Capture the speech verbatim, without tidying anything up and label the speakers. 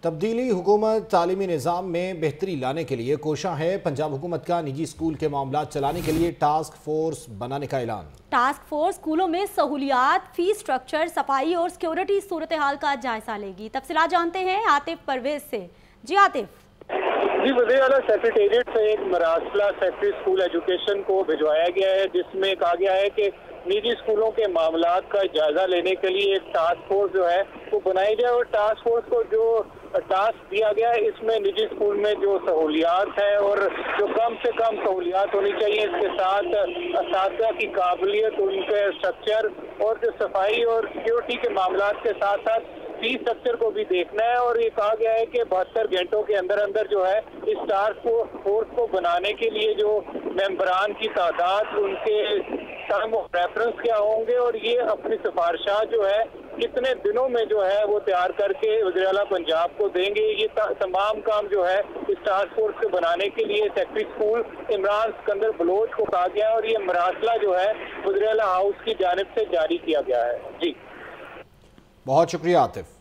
Speaker 1: تبدیلی حکومت تعلیمی نظام میں بہتری لانے کے لیے کوشاں ہے۔ پنجاب حکومت کا نجی اسکول کے معاملات چلانے کے لیے ٹاسک فورس بنانے کا اعلان۔
Speaker 2: ٹاسک فورس اسکولوں میں سہولیات، فیس سٹرکچر، صفائی اور سیکیورٹی صورتحال کا جائزہ لے گی۔ تفصیلات جانتے ہیں عاطف پرویز سے۔ جی عاطف۔
Speaker 3: جی وزیر اعلیٰ سیکریٹریٹ سے ایک مراسلہ سیکٹری اسکول ایجوکیشن کو بھجوایا گیا ہے، جس میں کہا گیا ہے کہ نجی اسکولوں کے معاملات کا جائزہ لینے کے لیے ایک ٹاسک فورس جو ہے وہ بنائی جائے، اور ٹاسک فورس کو جو ٹاسک دیا گیا ہے اس میں نجی اسکول میں جو سہولیات ہے اور جو کم سے کم سہولیات ہونی چاہیے، اس کے ساتھ اساتذہ کی قابلیت، ان کے اسٹرکچر اور جو صفائی اور سیکیورٹی کے معاملات کے ساتھ ساتھ فیس اسٹرکچر کو بھی دیکھنا ہے۔ اور یہ کہا گیا ہے کہ بہتر گھنٹوں کے اندر اندر جو ہے اس ٹاسک فورس کو بنانے کے لیے جو ممبران کی تعداد، ان کے ٹرم آف ریفرنس کیا ہوں گے، اور یہ اپنی سفارشات جو ہے کتنے دنوں میں جو ہے وہ تیار کر کے وزیر اعلیٰ پنجاب کو دیں گے۔ یہ تمام کام جو ہے اس ٹاسک فورس کو بنانے کے لیے سیکٹری اسکول عمران سکندر بلوچ کو کہا گیا ہے، اور یہ مراسلہ جو ہے وزیر اعلیٰ ہاؤس کی جانب سے جاری کیا گیا ہے۔ جی
Speaker 1: بہت شکریہ عاطف۔